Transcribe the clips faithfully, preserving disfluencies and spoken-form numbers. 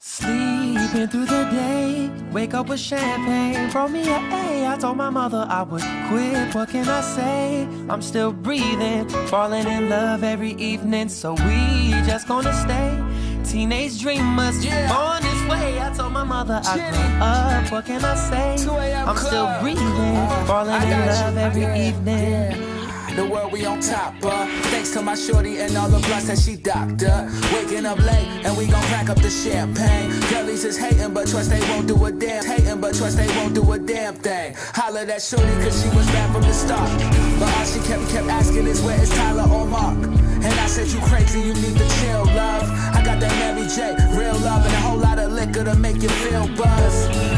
Sleeping through the day, wake up with champagne, brought me a A. I told my mother I would quit, what can I say? I'm still breathing, falling in love every evening, so we just gonna stay teenage dreamers, yeah. On this way. I told my mother I grew up, what can I say? I'm still breathing, falling in love every evening. Yeah. The world we on top of, thanks to my shorty and all the blunts that she doctor. Waking up late and we gon' crack up the champagne. Girlies is hating but trust they won't do a damn. Hating but trust they won't do a damn thing. Holla that shorty cause she was bad from the start. But all she kept kept asking is where is Tyler or Mark? And I said you crazy, you need to chill, love. I got that Mary J, real love and a whole lot of liquor to make you feel buzz.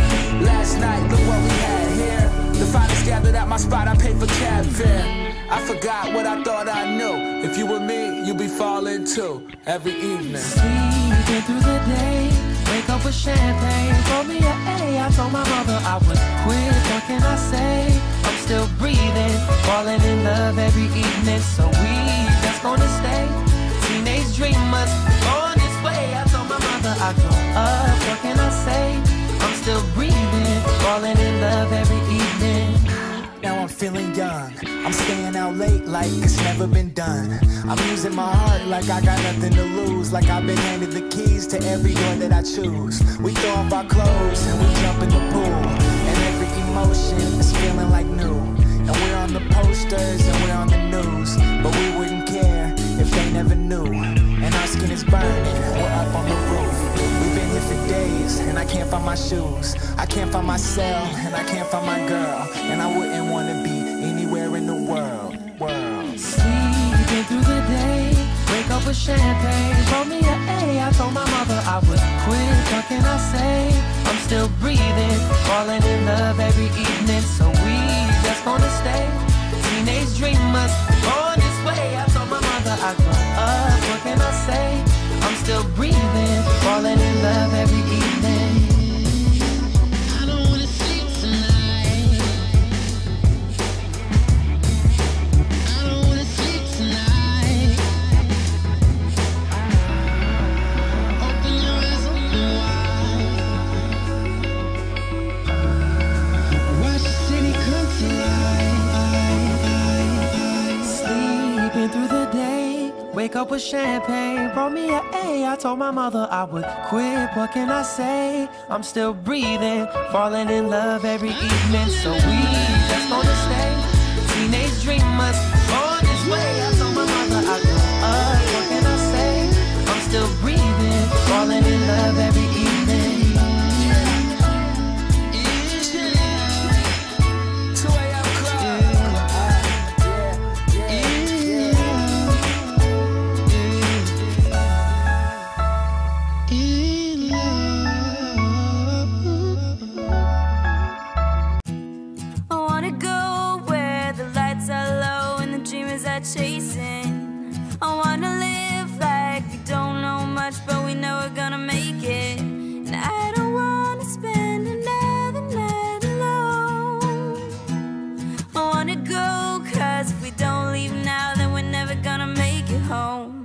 Last night, look what we had here. The finest gathered at my spot, I paid for cab fare. I forgot what I thought I knew. If you were me, you'd be falling too. Every evening. Sleeping through the day, wake up with champagne, brought me an A. I told my mother I would quit, what can I say? I'm still breathing, falling in love every evening, so we just gonna stay teenage dreamers on this way. I told my mother I grew up, what can I say? I'm still breathing, falling in love every evening. Now I'm feeling young, I'm staying out late like it's never been done. I'm using my heart like I got nothing to lose, like I've been handed the keys to every door that I choose. We throw off our clothes and we jump in the pool, and every emotion is feeling like new. And we're on the posters and we're on the news, but we wouldn't care if they never knew. And our skin is burning, we're up on the roof. We've been here for days and I can't find my shoes. I can't find my cell and I can't find my girl, and I wouldn't want to be anywhere in the world. World. Sleeping through the day, wake up with champagne, brought me an A. I told my mother I would quit, what can I say? I'm still breathing, falling in love every evening, so we just gonna stay teenage dreamers on this way. I told my mother I grew up, what can I say? I'm still breathing, falling in love every evening. Through the day, wake up with champagne, brought me an A. I told my mother I would quit, what can I say? I'm still breathing, falling in love every evening, so we just gonna stay teenage dreamers on this way. I told my mother I grew up, what can I say? I'm still breathing, falling in love every evening. Chasing, I wanna live like we don't know much, but we know we're gonna make it. And I don't wanna spend another night alone. I wanna go, cause if we don't leave now, then we're never gonna make it home.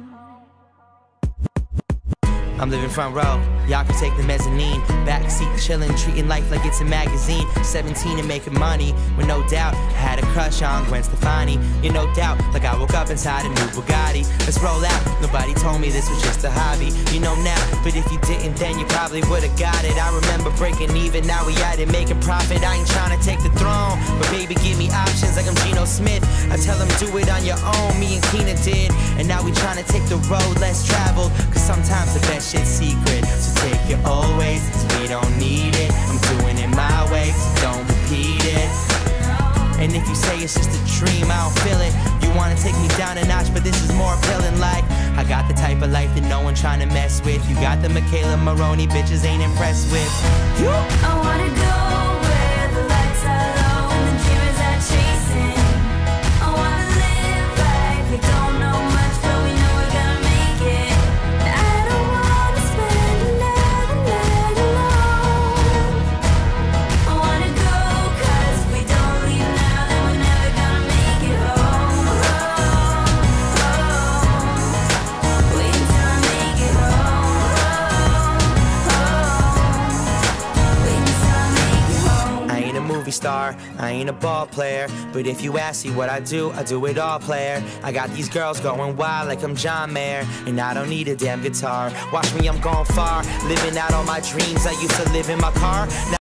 I'm living front row, y'all can take the mezzanine. Backseat chillin', treating life like it's a magazine. seventeen and making money, with no doubt. Had a crush on Gwen Stefani, you no doubt. Like I woke up inside a new Bugatti. Let's roll out, nobody told me this was just a hobby. You know now, but if you didn't then you probably would've got it. I remember breaking even, now we at it making profit. I ain't tryna take the throne, but baby give me options like I'm Geno Smith. I tell them do it on your own, me and Keena did. And now we tryna take the road less traveled, cause sometimes the best shit's secret. So take your old ways, cause we don't need it. I'm doing it my way, so don't repeat it. And if you say it's just a dream, I don't feel it. You wanna take me down a notch, but this is more appealing. Like, I got the type of life that no one tryna mess with. You got the Michaela Maroney bitches ain't impressed with. I wanna go where the lights are low and the dreamers are chasing. I wanna live like we don't know much, but we know we're gonna make it. And I don't wanna spend another night alone. I wanna go, cause if we don't leave now, then we're never gonna make it home. Oh, oh, wait until I make it home. Oh, oh. movie star, I ain't a ball player. But if you ask me what I do, I do it all, player. I got these girls going wild like I'm John Mayer, and I don't need a damn guitar. Watch me, I'm going far, living out all my dreams. I used to live in my car. Now